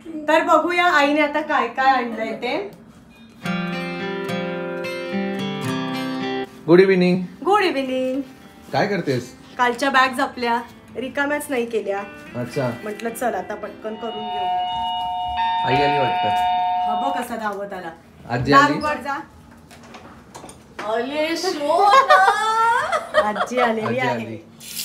तर बघूया आईने आता काय काय आणलंय ते. Good evening. Good evening. काय करतेस? कालच्या बॅग्स आपल्या रिकाम्याच नाही केल्या. अच्छा. म्हटलं चल आता पटकन करून घेऊ. आई आली वाटतं. हा बघ कसा धावत आला. आजी आली. आजी आलेली आहे.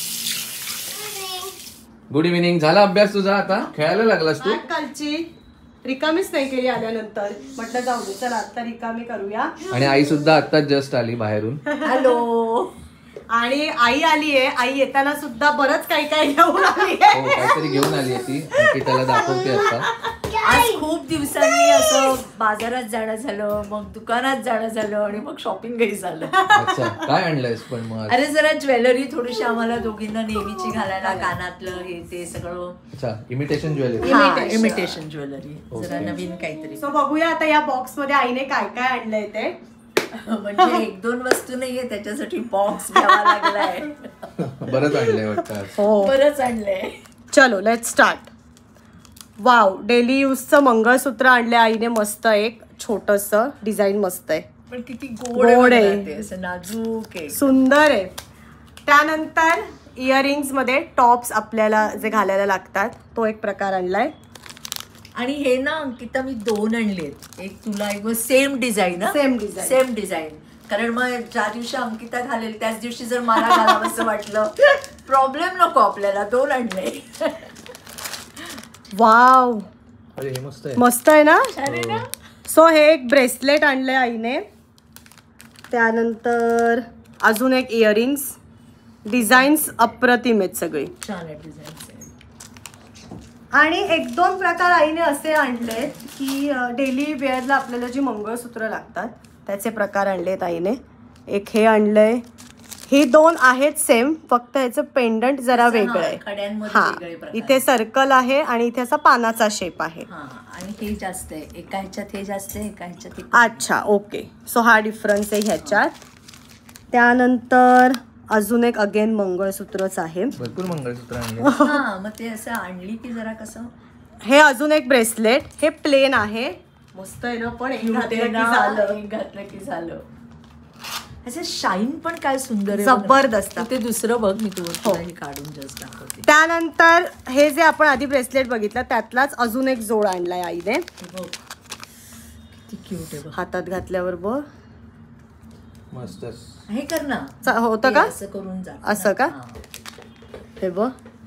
Good evening. झाला अभ्यास तुझा? आता खेळायला लागलास तू? कालची रिकामीच नाही केली आल्यानंतर. म्हटलं जाऊ दे चला आता रिकामी करूया. आणि आई सुद्धा आता जस्ट आली बाहेरून. हॅलो. आणि आई आली आहे. आई येताना सुद्धा बरंच काही काही घेऊन आली आहे. हो काहीतरी घेऊन आली आहे ती. आणखी त्याला दाखवते आता. आज खूप दिवसांनी असं बाजारात जाणं झालं, मग दुकानात जाणं झालं आणि मग शॉपिंगही झालं. अच्छा. काय आणलंयस पण मग? अरे जरा ज्वेलरी थोडीशी आम्हाला दोघींना नेहमीची घालायला, कानातलं हे ते सगळं. अच्छा. Imitation jewellery. Imitation jewellery. जरा नवीन काहीतरी. सो बघूया आता या बॉक्स मध्ये आईने काय काय आणलंय ते. म्हणजे 1-2 वस्तू नाहीये, त्याच्यासाठी बॉक्स घ्यावा लागलाय. बरंच आणलंय वाटतं. हो बरंच आणलंय. चलो लेट स्टार्ट. वाव. डेली यूजचं मंगळसूत्र आणले आईने. मस्त एक छोटस डिझाईन मस्त आहे. पण किती गोड आहे. असं नाजूक आहे. सुंदर आहे. त्यानंतर इयरिंग्स मध्ये टॉप्स आपल्याला जे घालायला लागतात तो एक प्रकार आणलाय. आणि हे ना अंकिता मी 2 आणलेत. एक तुला एक सेम डिझाईन. Same design. कारण मग ज्या दिवशी अंकिता घालेल त्याच दिवशी जर मला घालावं असं वाटलं प्रॉब्लेम नको आपल्याला. 2 आणले. वाव. अरे हे मस्त आहे. मस्त आहे ना. सो हे एक ब्रेसलेट आणलंय आईने. त्यानंतर अजून एक इयरिंग्स. डिझाईन्स अप्रतिम आहेत सगळे. छान आहे डिझाईन. आणि 1-2 प्रकार आईने असे आणले की डेली वेअरला आपल्याला जी मंगळसूत्र लागतात त्याचे प्रकार आणलेत आईने. एक हे आणलंय. हे 2 आहेत सेम, फक्त याचं पेंडंट जरा वेगळं आहे. हा. इथे सर्कल आहे आणि इथे असा पानाचा शेप आहे. आणि हे जास्त आहे. एका ह्याच्यात हे जास्त आहे, एका ह्याच्यात. अच्छा ओके. सो हा डिफरन्स आहे ह्याच्यात. त्यानंतर अजून एक अगेन मंगळसूत्रच आहे. भरपूर मंगळसूत्र आणले. मग ते असं आणली की जरा कसं. हे अजून एक ब्रेसलेट. हे प्लेन आहे. मस्त आहे ना. पण एक घातलं की झालं. असं शाईन पण काय सुंदर आहे. जबरदस्त. ते दुसरं बघ. मी तुला काढून जस्ट दाखवते. त्यानंतर हे जे आपण आधी ब्रेसलेट बघितलं त्यातलाच अजून एक जोड आणलाय आईने. किती क्यूट आहे. हातात घातल्यावर बघ. मस्त. हे कर ना. होतं का असं करून जा. असं का. हे बघ.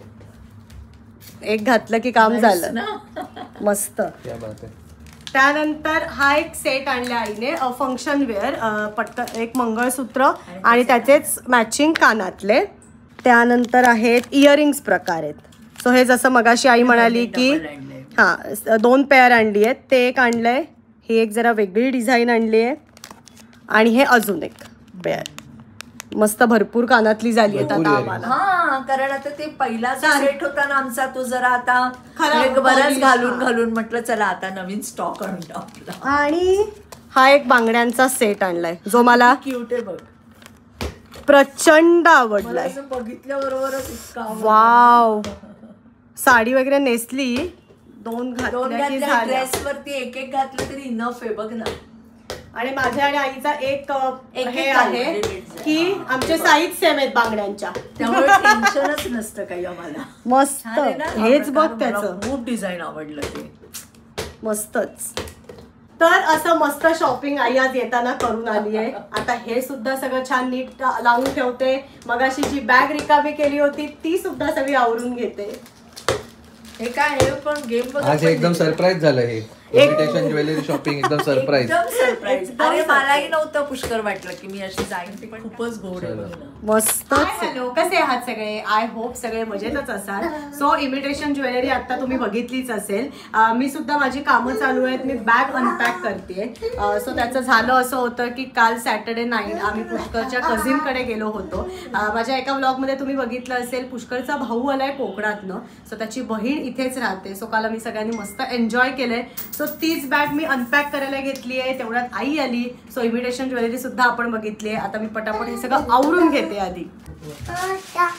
एक घातलं की काम झालं. मस्त. त्यानंतर हा एक सेट आणला आईने. Function wear. पटकन एक मंगळसूत्र आणि त्याचेच मॅचिंग कानातले. त्यानंतर आहेत इयरिंग्स प्रकार आहेत. सो हे जसं मगाशी आई म्हणाली की 2 पेअर आणली आहेत. ते एक आणलंय. ही एक जरा वेगळी डिझाईन आणली आहे. आणि हे अजून एक पेअर. मस्त भरपूर कानातली झाली आहेत आता आम्हाला. कारण आता ते पहिला सेट होता ना आमचा, तो जरा आता बराच घालून म्हटलं चला आता नवीन स्टॉक आणतो आपला. आणि हा एक बांगड्यांचा सेट आणलाय जो मला क्यूट आहे बघ. प्रचंड आवडलाय. बघितल्याबरोबरच इतका. वाव. साडी वगैरे नेसली. 2 घातल्या ड्रेस वरती एक घातलं तरी इनफ आहे बघ ना. आणि माझ्या आणि आईचा एक हे आहे की आमचे साईज सेम आहेत बांगड्यांच्या. त्यामुळे टेन्शनच नसतं काही आम्हाला. मस्त. हेच बघ त्याचं. खूप डिझाईन आवडलं ते. मस्तच. तर असं मस्त शॉपिंग आई आज येताना करून आली आहे. आता हे सुद्धा सगळं छान नीट लावून ठेवते. मगाशी जी बॅग रिकामी केली होती ती सुद्धा सगळी आवरून घेते. हे काय हे पण गेम आज एकदम सरप्राईज झालं. हे इमिटेशन ज्वेलरी शॉपिंग एकदम सरप्राईज. अरे मलाही नव्हतं पुष्कर वाटलं की मी अशी जाईन. ती पण खूपच गोड आहे. मस्त. हॅलो कसे आहात सगळे. आय होप सगळे मजेतच असाल. सो इमिटेशन ज्वेलरी आता तुम्ही बघितलीच असेल. मी सुद्धा माझी कामं चालू आहेत. मी बॅग अनपॅक करते. सो त्याचं झालं असं होतं की काल सॅटर्डे नाईट आम्ही पुष्करच्या कझिनकडे गेलो होतो. माझ्या एका व्लॉगमध्ये तुम्ही बघितलं असेल पुष्करचा भाऊ आलाय कोकणातनं. सो त्याची बहीण इथेच राहते. सो काल आम्ही सगळ्यांनी मस्त एन्जॉय केलंय. सो तीच बॅग मी अनपॅक करायला घेतली आहे. तेवढ्यात आई आली. सो इमिटेशन ज्वेलरी सुद्धा आपण बघितली आहे. आता मी पटापट हे सगळं आवरून घेते आधी.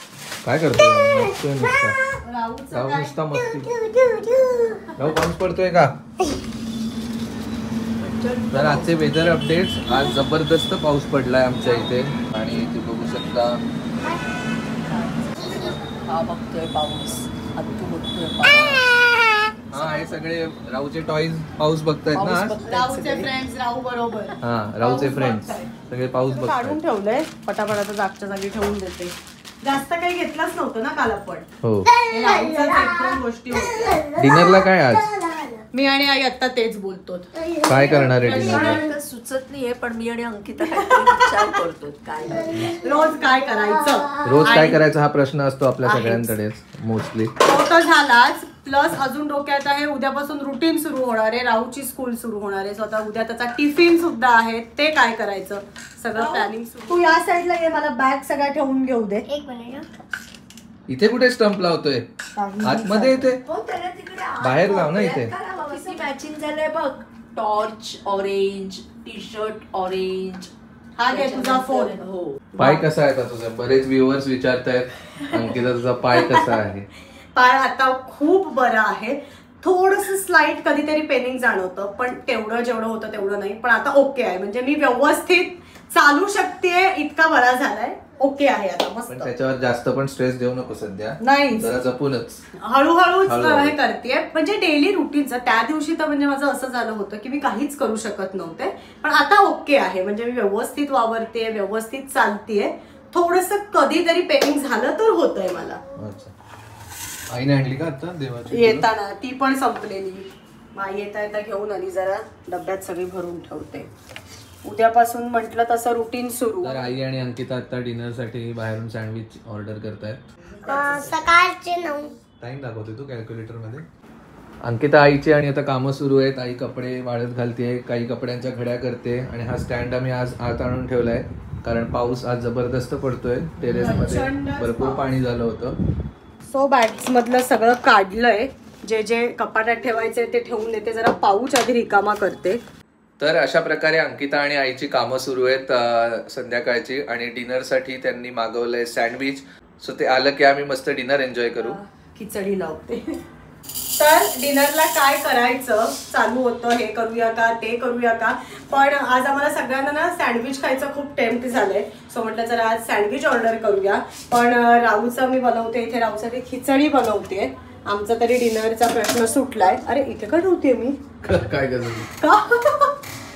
काय करतोय? मस्ती नुसता. राहूचं राहू काय? नुसता मस्ती. राहू पाऊस पडतोय का? तर आजचे वेदर अपडेट्स. आज जबरदस्त पाऊस पडलाय आमच्या इथे आणि तुम्ही बघू शकता. हा बघतोय पाऊस, अत्तू बघतोय पाऊस. हा हे सगळे राहूचे टॉईज पाऊस बघतायत ना आज. राहूचे फ्रेंड्स राहू बरोबर. हा राहूचे फ्रेंड्स सगळे पाऊस काढून बघतायत. ठेवलंय पटापटाचा जागच्या जागी ठेवून देते. जास्त काही घेतलंच नव्हतं ना काल आपण. हो. हे राहूच्याच एक दोन गोष्टी होत्या. डिनरला काय आज? मी आणि आई आता तेच बोलतो. काय करणार आहे डिनरला? मला सुचत नाहीये, पण मी आणि अंकिता काहीतरी विचार करतो काय. रोज काय करायचं. रोज काय करायचा हा प्रश्न असतो आपल्या सगळ्यांकडेच मोस्टली. तो तर झालाच. प्लस अजून डोक्यात आहे उद्यापासून रुटीन सुरू होणार आहे. राहूची स्कूल सुरू होणार आहे. स्वतः उद्या त्याचा टिफिन सुद्धा आहे. ते काय करायचं सगळं प्लॅनिंग. तू या साईडला ये, मला बॅग सगळ्या ठेवून घेऊ दे. एक मिनिट. इथे कुठे स्टंप लावतोय? आतमध्ये येते बाहेर लाव ना इथे. मॅचिंग झालंय बघ. Torch orange, T shirt orange. हा घे तुझा फोन. हो. पाय कसा आहे आता तुझा? बरेच व्ह्युअर्स विचारतायत अंकिता तुझा पाय कसा आहे. पाय आता खूप बरा आहे. थोडस स्लाइट कधीतरी पेनिंग जाणवतं, पण तेवढं जेवढं होतं तेवढं नाही. पण आता ओके आहे, म्हणजे मी व्यवस्थित चालू शकते इतका बरा झालाय. ओके आहे आता पण मस्त. त्याच्यावर जास्त पण स्ट्रेस देऊ नको सध्या. नाही जरा जपूनच हळूहळूच हे करते. म्हणजे डेली रुटीनचं त्या दिवशी तर म्हणजे माझं असं झालं होतं की मी काहीच करू शकत नव्हते. पण आता ओके आहे, म्हणजे मी व्यवस्थित वावरते, व्यवस्थित चालतेय. थोडस कधीतरी पेनिंग झालं तर होतंय मला. अच्छा. आईने आणली का आता देवाची? येताना ती पण संपलेली. माई येता येता घेऊन आली. जरा डब्यात सगळी भरून ठेवते. उद्यापासून म्हटलं तसं रुटीन सुरू. तर आई आणि अंकिता आता डिनर साठी बाहेरून सँडविच ऑर्डर करतायत. सकाळचे 9. टाइम दाखवते तू कॅल्क्युलेटर मध्ये. अंकिता आईची आणि आता कामं सुरू आहेत. आई कपडे वाळत घालते, काही कपड्यांच्या घड्या करते आणि हा स्टँड आम्ही आज आत आणून ठेवलाय कारण पाऊस आज जबरदस्त पडतोय. टेरेस मध्ये भरपूर पाणी झालं होतं. सो बॅग्स मधलं सगळं काढलंय. जे जे कपाटात ठेवायचे ते ठेवून देते. जरा पाऊच आधी रिकामा करते. तर अशा प्रकारे अंकिता आणि आईची कामं सुरू आहेत संध्याकाळची. आणि डिनरसाठी त्यांनी मागवलंय सँडविच. सो ते आलं की आम्ही मस्त डिनर एन्जॉय करू. खिचडी लावते. तर डिनरला काय करायचं चालू होतं, हे करूया का ते करूया का. पण आज आम्हाला सगळ्यांना ना सँडविच खायचं खूप टेम्प्ट झालंय. सो म्हटलं जरा आज सँडविच ऑर्डर करूया. पण राहूचं मी बनवते इथे. राहूसाठी खिचडी बनवते. आमचा तरी डिनरचा प्रश्न सुटलाय. अरे इथे का ठेवते मी? काय करतो?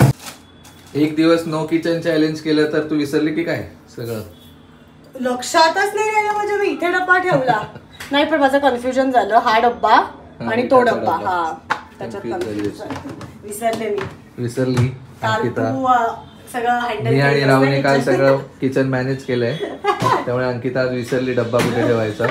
एक दिवस नो किचन चॅलेंज केलं तर तू विसरली की काय सगळं? लक्षातच नाही राहिलं. म्हणजे मी इथे डब्बा ठेवला नाही, पण माझं कन्फ्युजन झालं. हा डब्बा आणि तो डब्बा. हा त्याच्यात विसरले मी. विसरली काल अंकिता. तू सगळं हँडल. मी आणि राहूने काल सगळं किचन मॅनेज केलंय. त्यामुळे अंकिता आज विसरली डब्बा कुठे ठेवायचा.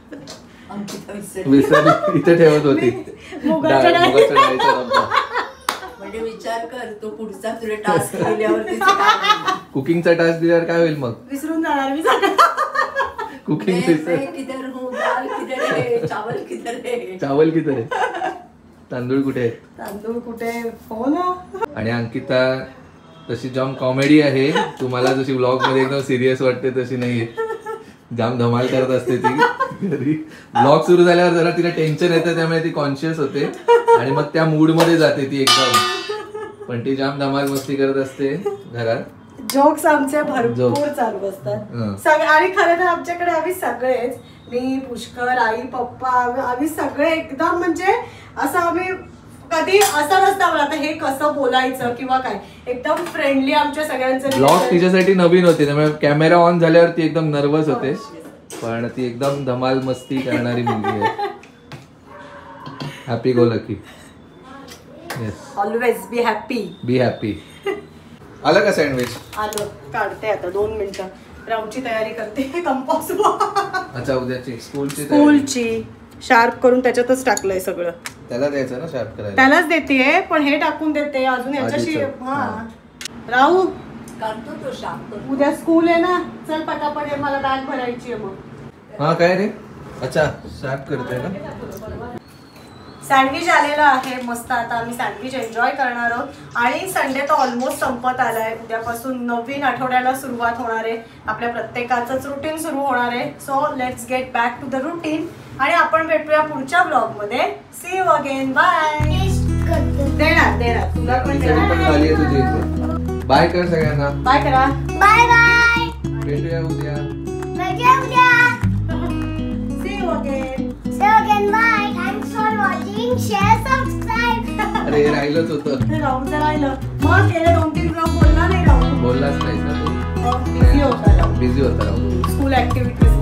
विसरली इथे ठेवत होती मुगाच्या डाळीचा डब्बा. म्हणजे विचार कर, तो पुढचा तुला टास्क दिल्यावरती कुकिंगचा टास्क दिल्यावर काय होईल मग? विसरून जाणार मी सगळं. कुकिंग किधर हूँ, दाल किधर है, चावल किधर है. चावल किती रे? तांदूळ कुठे? तांदूळ कुठे? हो ना. आणि अंकिता तशी जाम कॉमेडी आहे. तुम्हाला जशी व्लॉग मध्ये एकदम सिरियस वाटते तशी नाहीये. जाम धमाल करत असते ती घरी. ब्लॉग सुरू झाल्यावर जरा तिला टेन्शन येतं, त्यामुळे ती कॉन्शियस होते आणि मग त्या मूड मध्ये जाते ती एकदम. पण ती जाम धमाल मस्ती करत असते घरात. जोक्स आमचे भरपूर चालू असतात. आणि खरं तर आमच्याकडे आम्ही सगळेच, मी, पुष्कर, आई, पप्पा, आम्ही सगळे एकदम म्हणजे असं आम्ही कधी असं नसतं आता हे कसं बोलायचं किंवा काय. एकदम फ्रेंडली आमच्या सगळ्यांचं. ब्लॉग तिच्यासाठी नवीन होते, त्यामुळे कॅमेरा ऑन झाल्यावर ती एकदम नर्वस होते. पण ती एकदम धमाल मस्ती करणारी मुलगी आहे. Happy go lucky. Yes, always be happy. Be happy. आलं का सँडविच? आलं. काढते आता 2 मिनिटं. राहूची तयारी करते. कंपास. अच्छा, उद्याची स्कूलची शार्प करून त्याच्यातच टाकलंय सगळं. त्याला द्यायचं ना शार्प करायला? त्यालाच देते, पण हे टाकून देते अजून याच्याशी. हा राहू करतो तो शार्प. उद्या स्कूल आहे ना. चल पटापट ये, मला बॅग भरायची आहे मग. हा काय रे? अच्छा शार्प करते ना. सँडविच आलेलं आहे मस्त. आता आम्ही सँडविच एन्जॉय करणार आहोत आणि संडे तर ऑलमोस्ट संपत आलाय. उद्यापासून नवीन आठवड्याला सुरुवात होणार आहे. आपल्या प्रत्येकाचंच रुटीन सुरू होणार आहे. So let's get back to the routine आणि आपण भेटूया पुढच्या ब्लॉग मध्ये. See you again. बाय. देणार तुला पण खाली आहे तुझी इथे. बाय कर सगळ्यांना. बाय करा. Bye bye. भेटूया उद्या. See you again. So again, bye. Thanks for watching. Share, subscribe. अरे हे राहिलंच होतं. राहूनचं राहिलं. मग गेले 2-3 ब्लॉग बोलला नाही राहून. बोललाच नाहीस ना तू. बिझी होता राहून. बिझी होता राहून. School activities